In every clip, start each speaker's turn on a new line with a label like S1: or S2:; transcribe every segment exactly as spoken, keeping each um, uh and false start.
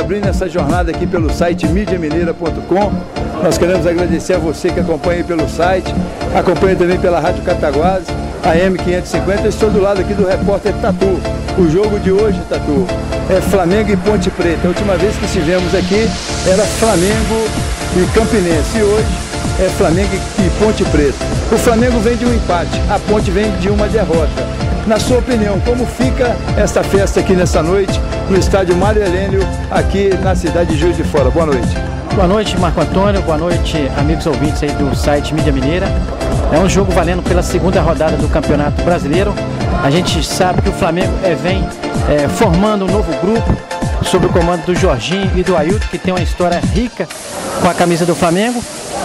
S1: abrindo essa jornada aqui pelo site mídia mineira ponto com. Nós queremos agradecer a você que acompanha pelo site, acompanha também pela Rádio Cataguases, A M quinhentos e cinquenta. Eu estou do lado aqui do repórter Tatu. O jogo de hoje, Tatu, é Flamengo e Ponte Preta. A última vez que estivemos aqui era Flamengo e Campinense, e hoje é Flamengo e Ponte Preta. O Flamengo vem de um empate, a Ponte vem de uma derrota. Na sua opinião, como fica esta festa aqui nessa noite no estádio Mário Helênio, aqui na cidade de Juiz de Fora? Boa noite.
S2: Boa noite, Marco Antônio. Boa noite, amigos ouvintes aí do site Mídia Mineira. É um jogo valendo pela segunda rodada do Campeonato Brasileiro. A gente sabe que o Flamengo é, vem é, formando um novo grupo sob o comando do Jorginho e do Ailton, que tem uma história rica com a camisa do Flamengo.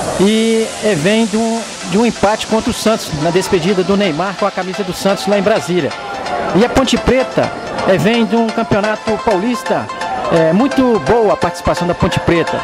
S2: E é, vem de um, de um empate contra o Santos, na despedida do Neymar com a camisa do Santos lá em Brasília. E a Ponte Preta é, vem de um campeonato paulista, é, muito boa a participação da Ponte Preta.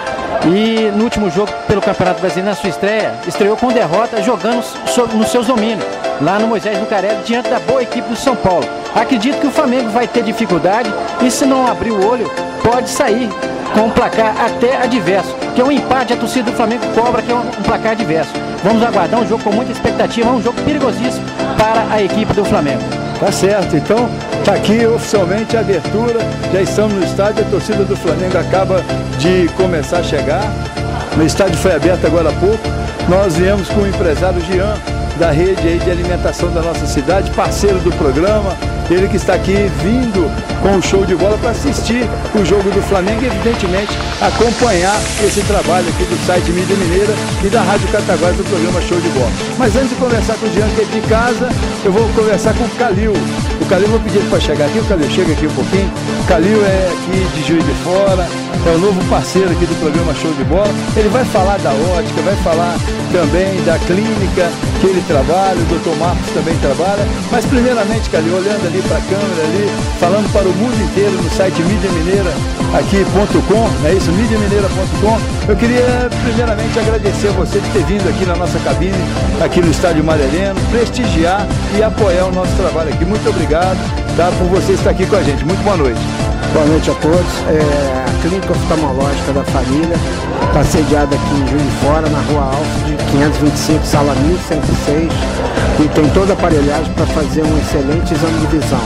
S2: E no último jogo pelo Campeonato Brasileiro, na sua estreia, estreou com derrota, jogando so, nos seus domínios, lá no Moisés Lucarelli, diante da boa equipe do São Paulo. Acredito que o Flamengo vai ter dificuldade e, se não abrir o olho, pode sair com um placar até adverso, que é um empate. A torcida do Flamengo cobra que é um, um placar adverso. Vamos aguardar um jogo com muita expectativa, um jogo perigosíssimo para a equipe do Flamengo.
S1: Tá certo, então está aqui oficialmente a abertura, já estamos no estádio, a torcida do Flamengo acaba de começar a chegar, o estádio foi aberto agora há pouco. Nós viemos com o empresário Jean, da rede aí de alimentação da nossa cidade, parceiro do programa, ele que está aqui vindo com o show de bola para assistir o jogo do Flamengo e, evidentemente, acompanhar esse trabalho aqui do site Mídia Mineira e da Rádio Cataguases do programa Show de Bola. Mas antes de conversar com o Jean, que é de casa, eu vou conversar com o Calil. O Calil, vou pedir para chegar aqui. O Calil, chega aqui um pouquinho. O Calil é aqui de Juiz de Fora, é o novo parceiro aqui do programa Show de Bola. Ele vai falar da ótica, vai falar também da clínica que ele trabalha, o doutor Marcos também trabalha. Mas primeiramente, Calil, olhando ali para a câmera ali, falando para o mundo inteiro no site mídia mineira aqui ponto com, é isso, mídia mineira ponto com. Eu queria primeiramente agradecer a você de ter vindo aqui na nossa cabine, aqui no estádio Mário Helênio, prestigiar e apoiar o nosso trabalho aqui. Muito obrigado, tá, por você estar aqui com a gente. Muito boa noite.
S3: Boa noite a todos. É, a Clínica Oftalmológica da Família está sediada aqui em Juiz de Fora, na Rua Alfred, quinhentos e vinte e cinco, sala mil cento e seis, e tem toda a aparelhagem para fazer um excelente exame de visão.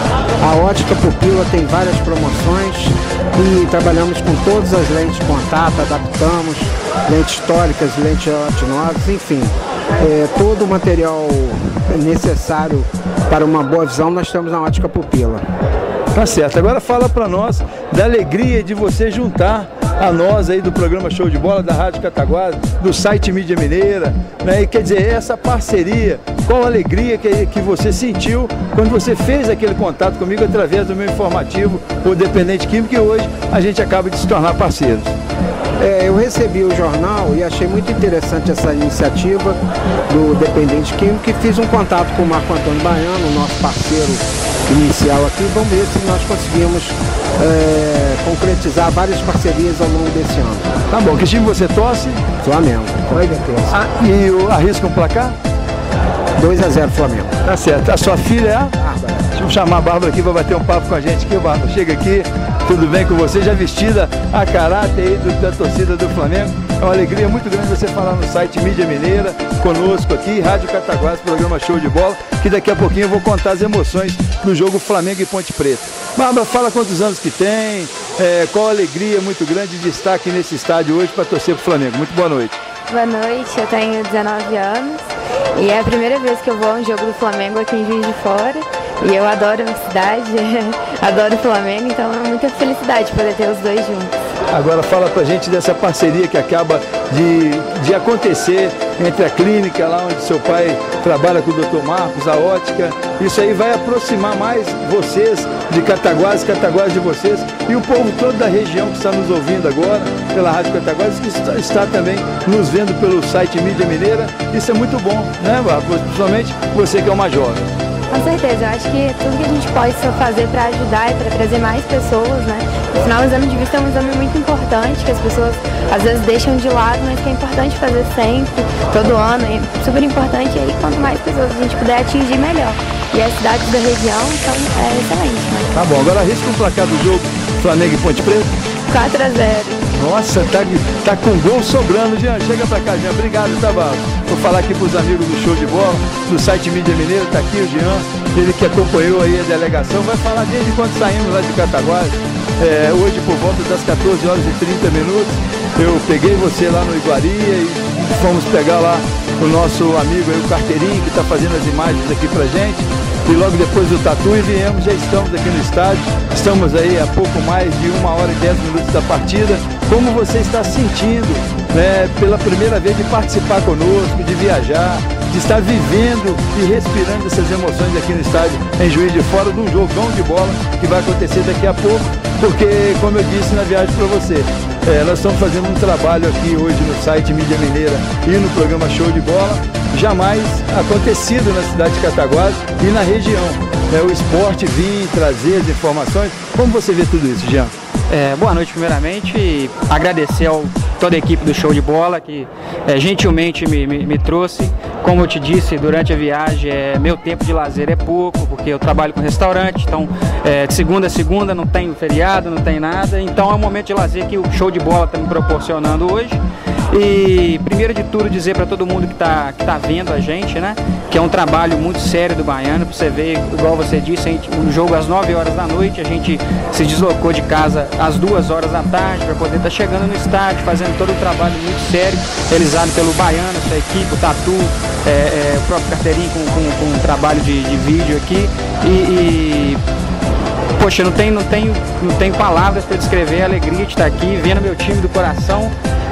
S3: A Ótica Pupila tem várias promoções e trabalhamos com todas as lentes de contato, adaptamos lentes históricas, lentes retinosas, enfim, é, todo o material necessário para uma boa visão nós temos na Ótica Pupila.
S1: Tá certo, agora fala para nós da alegria de você juntar a nós aí do programa Show de Bola, da Rádio Cataguases, do site Mídia Mineira, né? E quer dizer, essa parceria, qual a alegria que, que você sentiu quando você fez aquele contato comigo através do meu informativo, o Dependente Químico, que hoje a gente acaba de se tornar parceiros.
S3: É, eu recebi o jornal e achei muito interessante essa iniciativa do Dependente Químico e fiz um contato com o Marco Antônio Baiano, nosso parceiro inicial aqui. Vamos ver se nós conseguimos é, concretizar várias parcerias ao longo desse ano.
S1: Tá bom, que time você torce?
S3: Flamengo.
S1: Ah, e o, arrisca um placar?
S3: dois a zero Flamengo.
S1: Tá certo. A sua filha é a?
S3: Bárbara.
S1: Deixa eu chamar a Bárbara aqui para bater um papo com a gente aqui. Bárbara, chega aqui. Tudo bem com você? Já vestida a caráter aí do, da torcida do Flamengo. É uma alegria muito grande você falar no site Mídia Mineira, conosco aqui, Rádio Cataguases, programa Show de Bola, que daqui a pouquinho eu vou contar as emoções do jogo Flamengo e Ponte Preta. Bárbara, fala quantos anos que tem, é, qual a alegria muito grande de estar aqui nesse estádio hoje para torcer para o Flamengo. Muito boa noite.
S4: Boa noite, eu tenho dezenove anos e é a primeira vez que eu vou a um jogo do Flamengo aqui em Juiz de Fora. E eu adoro a cidade, adoro o Flamengo, então é muita felicidade poder ter os dois juntos.
S1: Agora fala pra gente dessa parceria que acaba de, de acontecer entre a clínica, lá onde seu pai trabalha com o doutor Marcos, a ótica. Isso aí vai aproximar mais vocês de Cataguases, Cataguases de vocês, e o povo todo da região que está nos ouvindo agora pela Rádio Cataguases, que está, está também nos vendo pelo site Mídia Mineira. Isso é muito bom, né, Bárbara? Principalmente você que é uma jovem.
S4: Com certeza, eu acho que tudo que a gente pode fazer para ajudar e para trazer mais pessoas, né? Afinal, o exame de vista é um exame muito importante, que as pessoas às vezes deixam de lado, mas que é importante fazer sempre, todo ano, é super importante, e aí quanto mais pessoas a gente puder atingir, melhor. E as cidades da região, então, é excelente, né?
S1: Tá bom, agora arrisca um placar do jogo Flamengo e Ponte Preta?
S4: quatro a zero.
S1: Nossa, tá, tá com gol sobrando, Jean. Chega pra cá, Jean. Obrigado, Tabalo. Vou falar aqui pros amigos do Show de Bola, do site Mídia Mineira. Tá aqui o Jean, ele que acompanhou aí a delegação. Vai falar desde quando saímos lá de Cataguases. É, hoje, por volta das quatorze horas e trinta minutos, eu peguei você lá no Iguaria e fomos pegar lá o nosso amigo aí, o Carteirinho, que está fazendo as imagens aqui pra gente. E logo depois do Tatu e viemos, já estamos aqui no estádio. Estamos aí a pouco mais de uma hora e dez minutos da partida. Como você está sentindo, né, pela primeira vez de participar conosco, de viajar, de estar vivendo e respirando essas emoções aqui no estádio em Juiz de Fora, de um jogão de bola que vai acontecer daqui a pouco, porque, como eu disse na viagem para você, é, nós estamos fazendo um trabalho aqui hoje no site Mídia Mineira e no programa Show de Bola, jamais acontecido na cidade de Cataguases e na região. É, o esporte vir trazer as informações. Como você vê tudo isso, Jean?
S5: É, boa noite, primeiramente, e agradecer a toda a equipe do Show de Bola que é, gentilmente me, me, me trouxe. Como eu te disse, durante a viagem, é, meu tempo de lazer é pouco, porque eu trabalho com restaurante, então é, de segunda a segunda não tem feriado, não tem nada, então é um momento de lazer que o Show de Bola está me proporcionando hoje. E primeiro de tudo dizer para todo mundo que está que tá vendo a gente, né, que é um trabalho muito sério do Baiano, para você ver, igual você disse, a gente, um jogo às nove horas da noite, a gente se deslocou de casa às duas horas da tarde para poder estar tá chegando no estádio, fazendo todo o trabalho muito sério, realizado pelo Baiano, sua equipe, o Tatu, é, é, o próprio Carteirinho com, com, com um trabalho de, de vídeo aqui e, e poxa, não tenho, não tenho, não tenho palavras para descrever a alegria de estar aqui, vendo meu time do coração.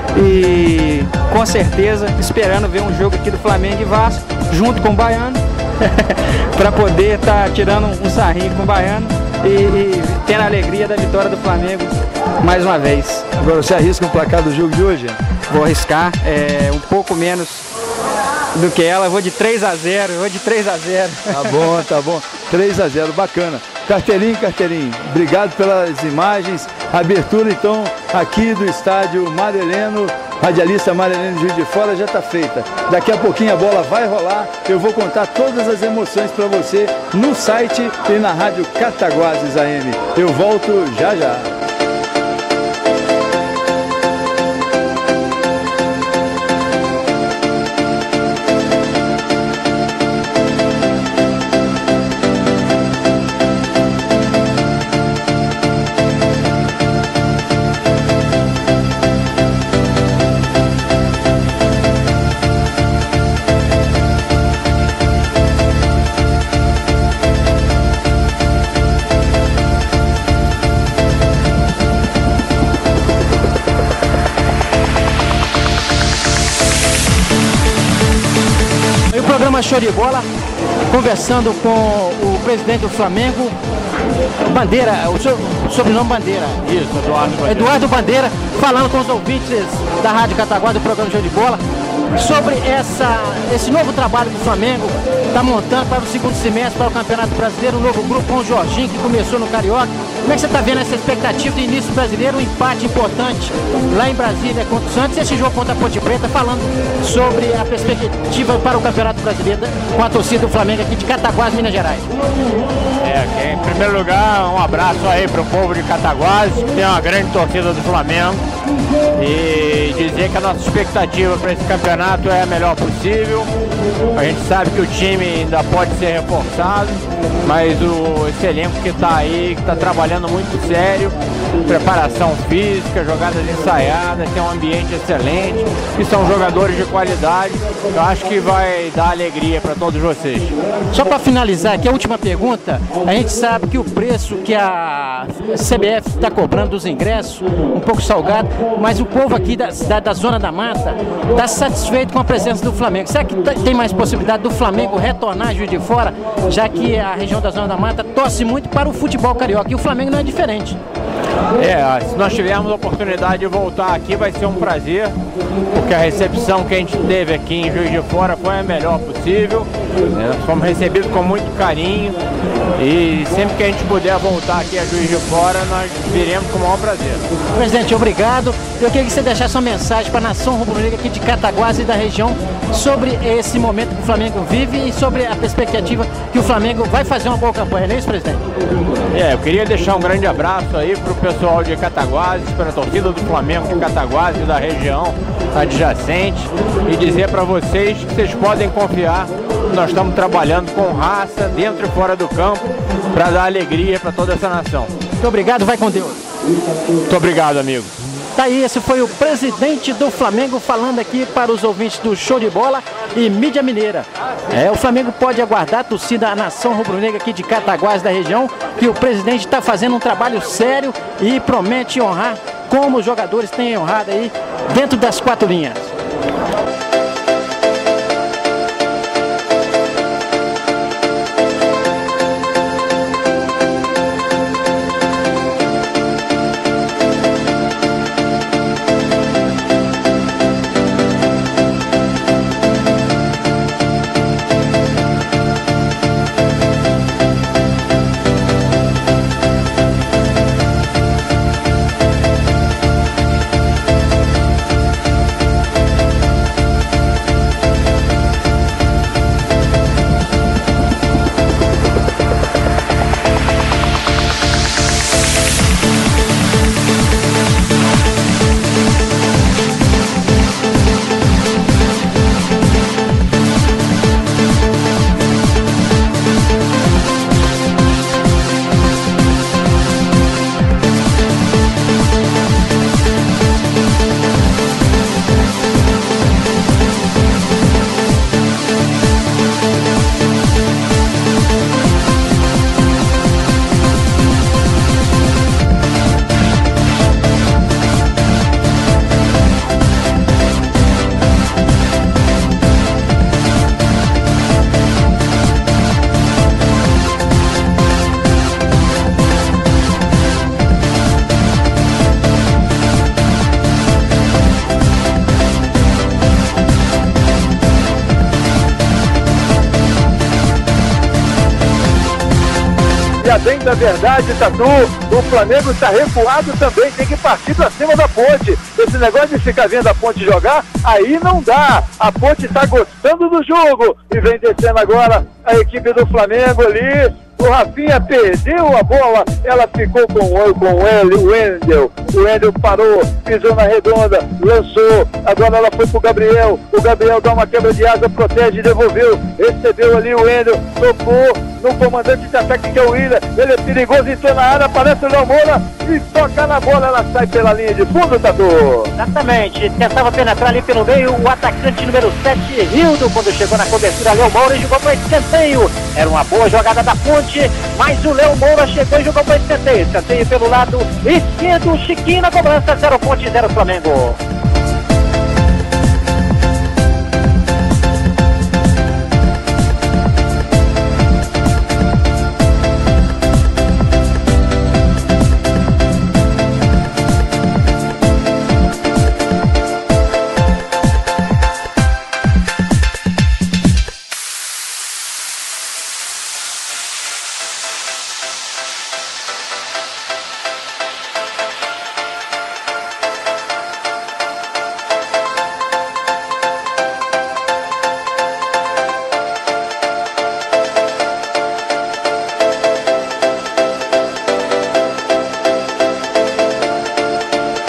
S5: E com certeza esperando ver um jogo aqui do Flamengo e Vasco junto com o Baiano para poder estar tá tirando um sarrinho com o Baiano e, e tendo a alegria da vitória do Flamengo mais uma vez.
S1: Agora você arrisca o placar do jogo de hoje?
S5: Vou arriscar é, um pouco menos do que ela, vou de três a zero, vou de três a zero.
S1: Tá bom, tá bom, três a zero, bacana. Carteirinho, Carteirinho, obrigado pelas imagens. Abertura então aqui do estádio Mareleno, radialista Mareleno Juiz de Fora já está feita. Daqui a pouquinho a bola vai rolar, eu vou contar todas as emoções para você no site e na rádio Cataguases A M. Eu volto já já.
S2: Show de Bola, conversando com o presidente do Flamengo, Bandeira, o seu sobrenome Bandeira.
S6: Isso, Eduardo Bandeira.
S2: Eduardo Bandeira, falando com os ouvintes da Rádio Cataguases do programa Show de Bola, sobre essa, esse novo trabalho que o Flamengo está montando para o segundo semestre, para o Campeonato Brasileiro, um novo grupo com o Jorginho, que começou no Carioca. Como é que você está vendo essa expectativa de início brasileiro, um empate importante lá em Brasília contra o Santos, e esse jogo contra a Ponte Preta, falando sobre a perspectiva para o Campeonato Brasileiro com a torcida do Flamengo aqui de Cataguases, Minas Gerais?
S6: É, em primeiro lugar, um abraço aí para o povo de Cataguases, que tem uma grande torcida do Flamengo, e dizer que a nossa expectativa para esse campeonato é a melhor possível. A gente sabe que o time ainda pode ser reforçado, mas o, esse elenco que está aí, que está trabalhando muito sério, preparação física, jogadas ensaiadas, tem um ambiente excelente, e são jogadores de qualidade. Eu acho que vai dar alegria para todos vocês.
S2: Só para finalizar aqui, a última pergunta, a gente sabe que o preço que a C B F está cobrando dos ingressos, um pouco salgado, mas o povo aqui da cidade da Zona da Mata está satisfeito com a presença do Flamengo. Será que tem mais possibilidade do Flamengo retornar a Juiz de Fora, já que a região da Zona da Mata torce muito para o futebol carioca, e o Flamengo não é diferente?
S6: É, se nós tivermos a oportunidade de voltar aqui vai ser um prazer, porque a recepção que a gente teve aqui em Juiz de Fora foi a melhor possível, né? Nós fomos recebidos com muito carinho, e sempre que a gente puder voltar aqui a Juiz de Fora, nós viremos com o maior prazer.
S2: Presidente, obrigado. Eu queria que você deixasse uma mensagem para a nação rubro-negra aqui de Cataguases e da região sobre esse momento que o Flamengo vive e sobre a perspectiva que o Flamengo vai fazer uma boa campanha, não é isso, presidente?
S6: É, eu queria deixar um grande abraço aí para o pessoal de Cataguases, para a torcida do Flamengo de Cataguases e da região adjacente, e dizer para vocês que vocês podem confiar. Nós estamos trabalhando com raça, dentro e fora do campo, para dar alegria para toda essa nação.
S2: Muito obrigado, vai com Deus.
S6: Muito obrigado, amigo.
S2: Tá aí, esse foi o presidente do Flamengo falando aqui para os ouvintes do Show de Bola e Mídia Mineira. É, o Flamengo pode aguardar a torcida, a nação rubro-negra aqui de Cataguases da região, que o presidente está fazendo um trabalho sério e promete honrar como os jogadores têm honrado aí dentro das quatro linhas.
S1: E a bem da verdade, Tatu, o Flamengo está recuado também, tem que partir para cima da Ponte. Esse negócio de ficar vendo a Ponte jogar, aí não dá. A Ponte está gostando do jogo e vem descendo agora a equipe do Flamengo ali. O Rafinha perdeu a bola, ela ficou com o, com o Wendel. O Wendel parou, pisou na redonda, lançou, agora ela foi pro Gabriel. O Gabriel dá uma quebra de asa, protege, devolveu, recebeu ali o Wendel, tocou no comandante de ataque que é o Willian. Ele é perigoso, entrou na área, aparece o Léo Moura e toca na bola, ela sai pela linha de fundo, Tatu.
S2: Exatamente, tentava penetrar ali pelo meio o atacante número sete, Rildo, quando chegou na cobertura, Léo Moura e jogou para escanteio. Era uma boa jogada da Ponte, mas o Léo Moura chegou e jogou para escanteio. Escanteio pelo lado esquerdo, Chiquinho na cobrança, zero Ponte, zero Flamengo.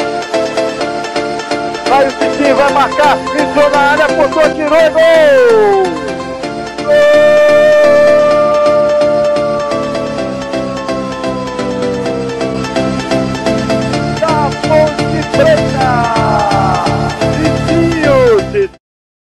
S1: Vai o Cicinho, vai marcar, entrou na área, apontou, tirou e gol!